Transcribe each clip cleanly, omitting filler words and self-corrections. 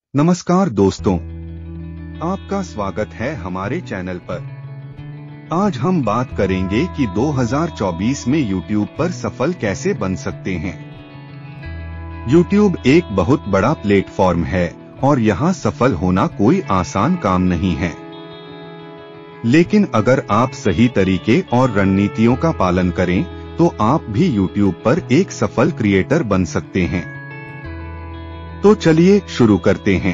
नमस्कार दोस्तों, आपका स्वागत है हमारे चैनल पर। आज हम बात करेंगे कि 2024 में YouTube पर सफल कैसे बन सकते हैं। YouTube एक बहुत बड़ा प्लेटफॉर्म है और यहाँ सफल होना कोई आसान काम नहीं है। लेकिन अगर आप सही तरीके और रणनीतियों का पालन करें तो आप भी YouTube पर एक सफल क्रिएटर बन सकते हैं। तो चलिए शुरू करते हैं।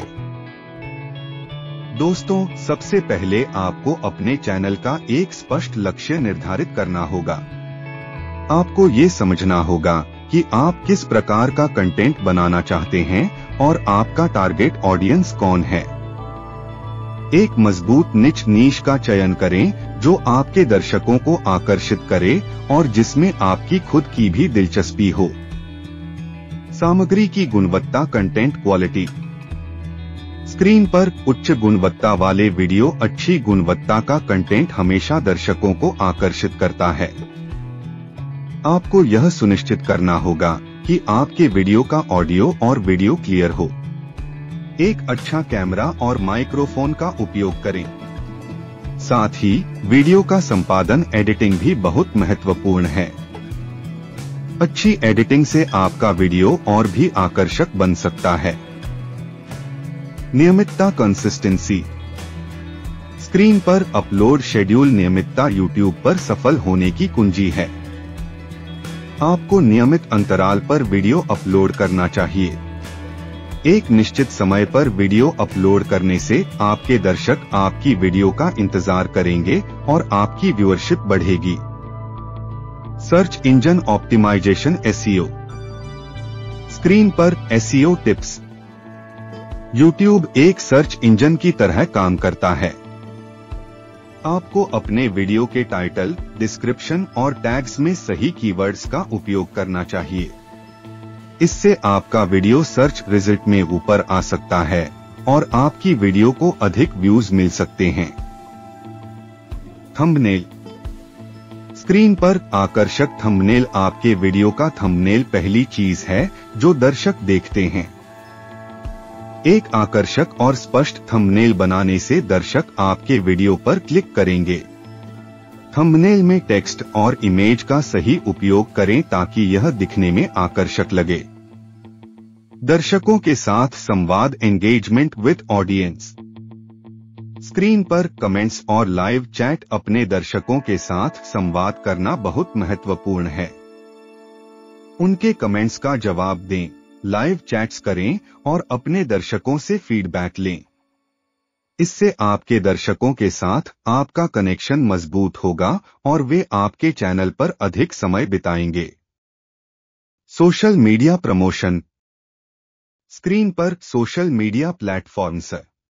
दोस्तों, सबसे पहले आपको अपने चैनल का एक स्पष्ट लक्ष्य निर्धारित करना होगा। आपको ये समझना होगा कि आप किस प्रकार का कंटेंट बनाना चाहते हैं और आपका टारगेट ऑडियंस कौन है। एक मजबूत नीश का चयन करें जो आपके दर्शकों को आकर्षित करे और जिसमें आपकी खुद की भी दिलचस्पी हो। सामग्री की गुणवत्ता, कंटेंट क्वालिटी। स्क्रीन पर उच्च गुणवत्ता वाले वीडियो, अच्छी गुणवत्ता का कंटेंट हमेशा दर्शकों को आकर्षित करता है। आपको यह सुनिश्चित करना होगा कि आपके वीडियो का ऑडियो और वीडियो क्लियर हो। एक अच्छा कैमरा और माइक्रोफोन का उपयोग करें। साथ ही वीडियो का संपादन, एडिटिंग भी बहुत महत्वपूर्ण है। अच्छी एडिटिंग से आपका वीडियो और भी आकर्षक बन सकता है। नियमितता, कंसिस्टेंसी। स्क्रीन पर अपलोड शेड्यूल। नियमितता YouTube पर सफल होने की कुंजी है। आपको नियमित अंतराल पर वीडियो अपलोड करना चाहिए। एक निश्चित समय पर वीडियो अपलोड करने से आपके दर्शक आपकी वीडियो का इंतजार करेंगे और आपकी व्यूअरशिप बढ़ेगी। Search engine optimization, SEO। Screen पर SEO टिप्स। YouTube एक सर्च इंजन की तरह काम करता है। आपको अपने वीडियो के टाइटल, डिस्क्रिप्शन और टैग्स में सही कीवर्ड्स का उपयोग करना चाहिए। इससे आपका वीडियो सर्च रिजल्ट में ऊपर आ सकता है और आपकी वीडियो को अधिक व्यूज मिल सकते हैं। थंबनेल। स्क्रीन पर आकर्षक थंबनेल। आपके वीडियो का थंबनेल पहली चीज है जो दर्शक देखते हैं। एक आकर्षक और स्पष्ट थंबनेल बनाने से दर्शक आपके वीडियो पर क्लिक करेंगे। थंबनेल में टेक्स्ट और इमेज का सही उपयोग करें ताकि यह दिखने में आकर्षक लगे। दर्शकों के साथ संवाद, एंगेजमेंट विद ऑडियंस। स्क्रीन पर कमेंट्स और लाइव चैट। अपने दर्शकों के साथ संवाद करना बहुत महत्वपूर्ण है। उनके कमेंट्स का जवाब दें, लाइव चैट्स करें और अपने दर्शकों से फीडबैक लें। इससे आपके दर्शकों के साथ आपका कनेक्शन मजबूत होगा और वे आपके चैनल पर अधिक समय बिताएंगे। Social media promotion. स्क्रीन पर सोशल मीडिया प्लेटफॉर्म्स।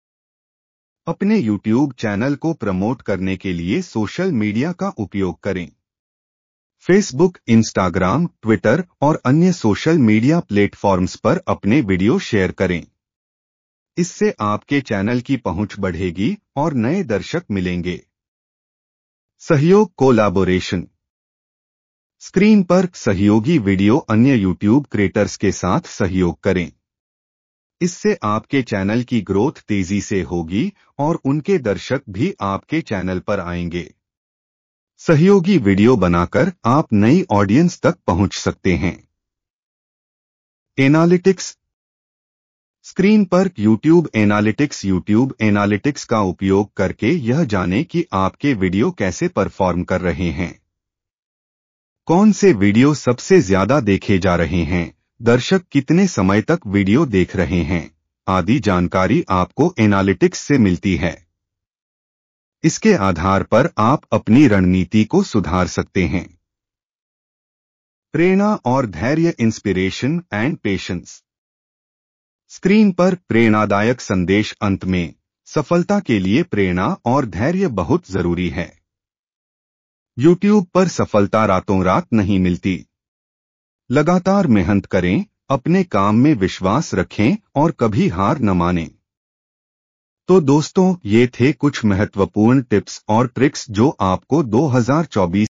अपने YouTube चैनल को प्रमोट करने के लिए सोशल मीडिया का उपयोग करें। फेसबुक, इंस्टाग्राम, ट्विटर और अन्य सोशल मीडिया प्लेटफॉर्म्स पर अपने वीडियो शेयर करें। इससे आपके चैनल की पहुंच बढ़ेगी और नए दर्शक मिलेंगे। सहयोग, कोलैबोरेशन। स्क्रीन पर सहयोगी वीडियो। अन्य YouTube क्रिएटर्स के साथ सहयोग करें। इससे आपके चैनल की ग्रोथ तेजी से होगी और उनके दर्शक भी आपके चैनल पर आएंगे। सहयोगी वीडियो बनाकर आप नई ऑडियंस तक पहुंच सकते हैं। एनालिटिक्स। स्क्रीन पर YouTube एनालिटिक्स। YouTube एनालिटिक्स का उपयोग करके यह जानें कि आपके वीडियो कैसे परफॉर्म कर रहे हैं। कौन से वीडियो सबसे ज्यादा देखे जा रहे हैं, दर्शक कितने समय तक वीडियो देख रहे हैं, आदि जानकारी आपको एनालिटिक्स से मिलती है। इसके आधार पर आप अपनी रणनीति को सुधार सकते हैं। प्रेरणा और धैर्य, इंस्पिरेशन एंड पेशेंस। स्क्रीन पर प्रेरणादायक संदेश। अंत में सफलता के लिए प्रेरणा और धैर्य बहुत जरूरी है। YouTube पर सफलता रातों रात नहीं मिलती। लगातार मेहनत करें, अपने काम में विश्वास रखें और कभी हार न मानें। तो दोस्तों, ये थे कुछ महत्वपूर्ण टिप्स और ट्रिक्स जो आपको 2024